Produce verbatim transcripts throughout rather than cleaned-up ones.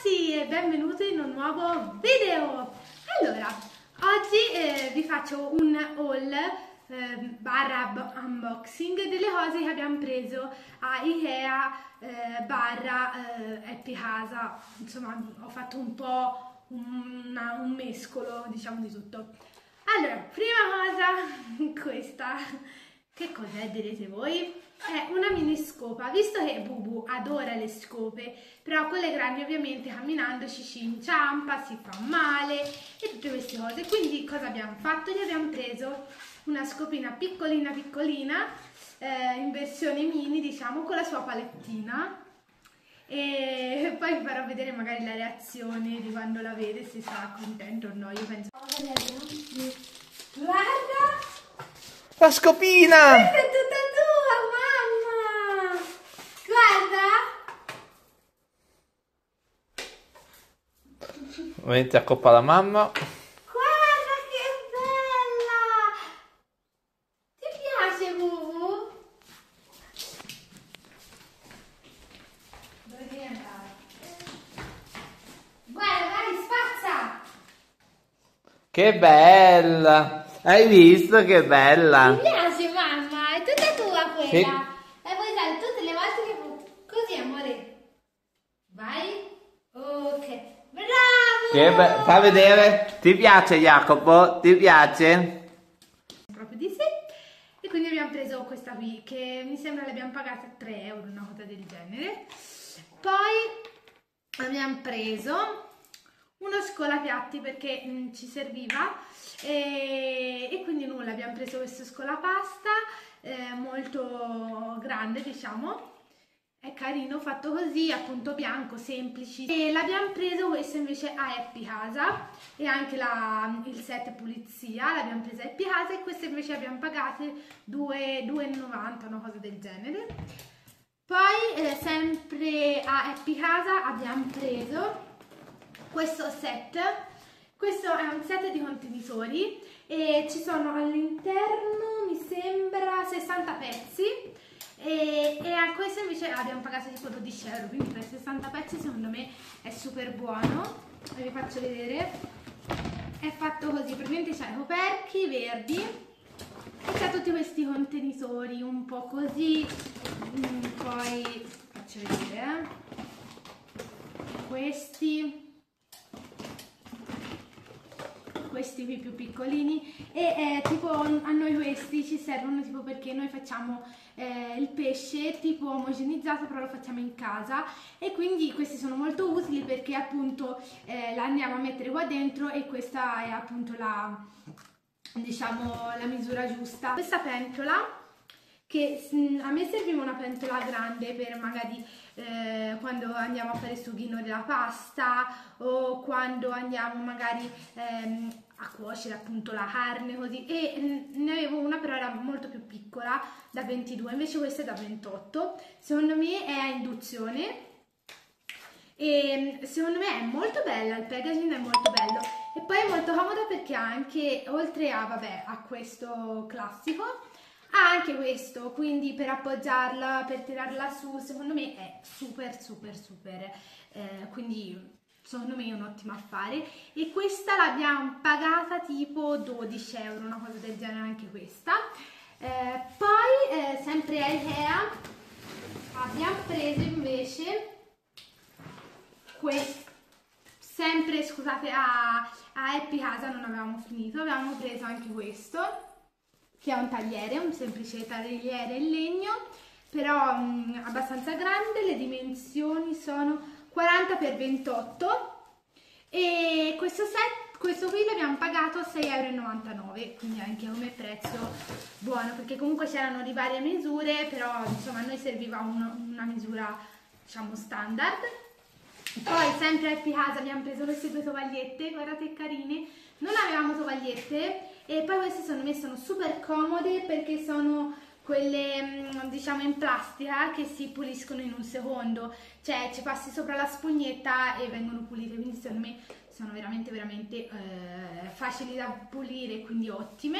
ragazzi e benvenuti in un nuovo video. Allora, oggi eh, vi faccio un haul eh, barra unboxing delle cose che abbiamo preso a Ikea eh, barra eh, Happy Casa. Insomma, ho fatto un po' una, un mescolo, diciamo, di tutto. Allora, prima cosa, questa. Che cos'è, direte voi? È una mini scopa, visto che Bubu adora le scope, però con le grandi ovviamente camminando ci si inciampa, si fa male e tutte queste cose. Quindi cosa abbiamo fatto? Gli abbiamo preso una scopina piccolina piccolina, eh, in versione mini, diciamo, con la sua palettina. E poi vi farò vedere magari la reazione di quando la vede, se sarà contento o no. Io penso... Guarda! La scopina! Questa è tutta tua, mamma! Guarda! Ovviamente accoppa la mamma. Guarda che bella! Ti piace, Bubu? Dove devi andare? Guarda, vai, spazza! Che bella! Hai visto che bella? Ti piace, mamma? È tutta tua quella. Sì. E puoi usare tutte le volte che vuoi. Così, amore. Vai. Ok. Bravo! Che be- Fa vedere? Ti piace, Jacopo? Ti piace? Proprio di sì. E quindi abbiamo preso questa qui, che mi sembra l'abbiamo pagata tre euro, una cosa del genere. Poi abbiamo preso uno scolapiatti perché mh, ci serviva e, e quindi nulla, abbiamo preso questo scolapasta eh, molto grande, diciamo, è carino, fatto così, appunto bianco, semplice. E l'abbiamo preso questo invece a Happy Casa e anche la, il set pulizia l'abbiamo preso a Happy Casa e queste invece abbiamo pagate due e novanta, una cosa del genere. Poi eh, sempre a Happy Casa abbiamo preso questo set. Questo è un set di contenitori e ci sono all'interno, mi sembra, sessanta pezzi e, e a questo invece abbiamo pagato tipo dodici euro, quindi per sessanta pezzi secondo me è super buono. E vi faccio vedere, è fatto così, praticamente c'è i coperchi verdi e c'è tutti questi contenitori un po' così. Poi faccio vedere eh. questi questi qui più piccolini e eh, tipo a noi questi ci servono tipo perché noi facciamo eh, il pesce tipo omogenizzato, però lo facciamo in casa e quindi questi sono molto utili perché appunto eh, la andiamo a mettere qua dentro e questa è appunto la, diciamo, la misura giusta. Questa pentola, che a me serviva una pentola grande per magari eh, quando andiamo a fare il sughino della pasta o quando andiamo magari ehm, a cuocere appunto la carne, così, e ne avevo una però era molto più piccola, da ventidue, invece questa è da ventotto. Secondo me è a induzione e secondo me è molto bella, il packaging è molto bello e poi è molto comoda perché ha anche, oltre a, vabbè, a questo classico, ha anche questo, quindi per appoggiarla, per tirarla su, secondo me è super super super, eh, quindi secondo me è un ottimo affare. E questa l'abbiamo pagata tipo dodici euro, una cosa del genere anche questa. Eh, poi eh, sempre a Ikea abbiamo preso invece questo, sempre scusate a, a Happy Casa non avevamo finito, avevamo preso anche questo, che è un tagliere, un semplice tagliere in legno, però mh, abbastanza grande, le dimensioni sono quaranta per ventotto e questo set, questo qui l'abbiamo pagato sei e novantanove euro, quindi anche come prezzo buono, perché comunque c'erano di varie misure, però insomma a noi serviva uno, una misura, diciamo, standard. Poi sempre a Happy Casa abbiamo preso queste due tovagliette, guardate che carine, non avevamo tovagliette e poi queste secondo me sono super comode perché sono quelle, diciamo, in plastica che si puliscono in un secondo, cioè ci passi sopra la spugnetta e vengono pulite, quindi secondo me sono veramente veramente eh, facili da pulire, quindi ottime.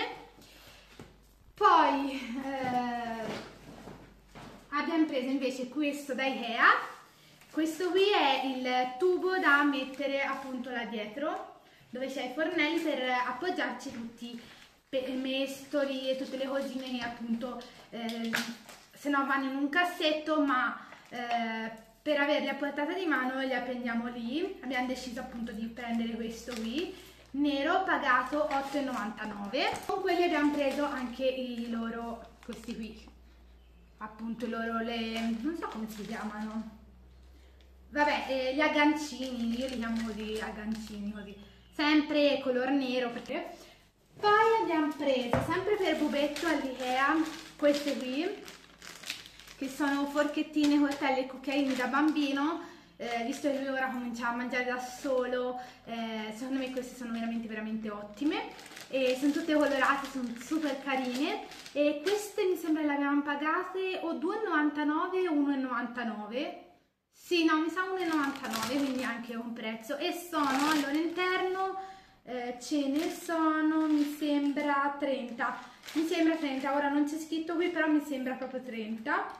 Poi eh, abbiamo preso invece questo da Ikea Questo qui è il tubo da mettere appunto là dietro, dove c'è i fornelli per appoggiarci tutti i mestoli e tutte le cosine che appunto eh, se no vanno in un cassetto, ma eh, per averli a portata di mano li apprendiamo lì. Abbiamo deciso appunto di prendere questo qui, nero, pagato otto e novantanove. Con quelli abbiamo preso anche i loro, questi qui, appunto i loro, le, non so come si chiamano. Vabbè, eh, gli aggancini, io li chiamo così, aggancini così, sempre color nero. Perché poi abbiamo preso, sempre per Bubetto all'Ikea, queste qui, che sono forchettine, coltelli e cucchiaini da bambino, eh, visto che lui ora comincia a mangiare da solo, eh, secondo me queste sono veramente veramente ottime, e sono tutte colorate, sono super carine, e queste mi sembra le abbiamo pagate o due e novantanove o uno e novantanove. Sì, no, mi sa uno e novantanove, quindi anche un prezzo. E sono all'interno, eh, ce ne sono, mi sembra trenta. Mi sembra trenta, ora non c'è scritto qui, però mi sembra proprio trenta.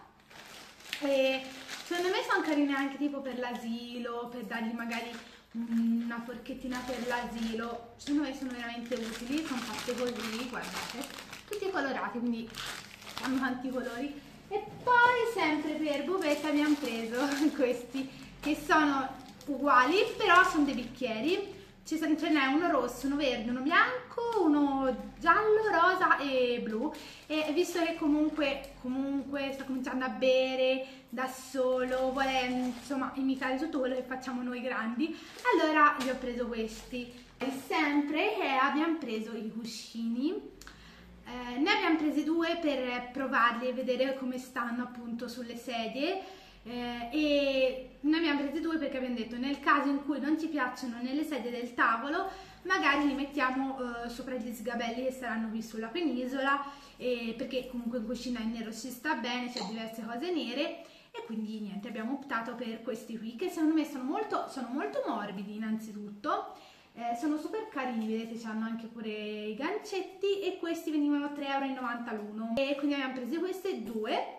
E secondo me sono carine anche tipo per l'asilo, per dargli magari una forchettina per l'asilo. Secondo me sono veramente utili, sono fatte così, guardate, tutti colorati, quindi hanno tanti colori. E poi sempre per Bubetta abbiamo preso questi che sono uguali, però sono dei bicchieri. Ce n'è uno rosso, uno verde, uno bianco, uno giallo, rosa e blu. E visto che comunque, comunque sta cominciando a bere da solo, vuole insomma imitare tutto quello che facciamo noi grandi, allora gli ho preso questi. E sempre che abbiamo preso i cuscini. Eh, ne abbiamo presi due per provarli e vedere come stanno appunto sulle sedie, eh, e ne abbiamo presi due perché abbiamo detto nel caso in cui non ci piacciono nelle sedie del tavolo magari li mettiamo eh, sopra gli sgabelli che saranno qui sulla penisola, eh, perché comunque in cucina in nero ci sta bene, c'è diverse cose nere, e quindi niente, abbiamo optato per questi qui che secondo me sono molto, sono molto morbidi innanzitutto. Eh, sono super carini, vedete, hanno anche pure i gancetti, e questi venivano tre e novanta euro l'uno, e quindi abbiamo preso queste due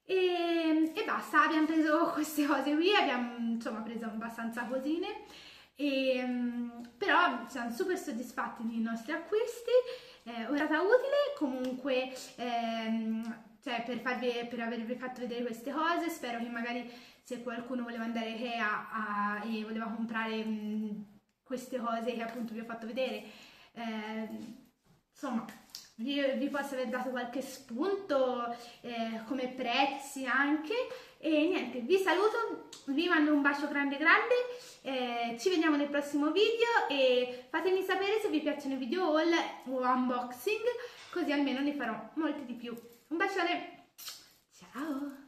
e, e basta. Abbiamo preso queste cose qui, abbiamo insomma preso abbastanza cosine, e, però siamo super soddisfatti dei nostri acquisti. Eh, ora è utile comunque, ehm, cioè per, farvi, per avervi fatto vedere queste cose. Spero che magari se qualcuno voleva andare a Ikea a, e voleva comprare mh, queste cose che appunto vi ho fatto vedere, eh, insomma vi, vi posso aver dato qualche spunto, eh, come prezzi anche. E niente, vi saluto, vi mando un bacio grande grande, eh, ci vediamo nel prossimo video, e fatemi sapere se vi piacciono i video haul o unboxing, così almeno ne farò molti di più. Un bacione, ciao!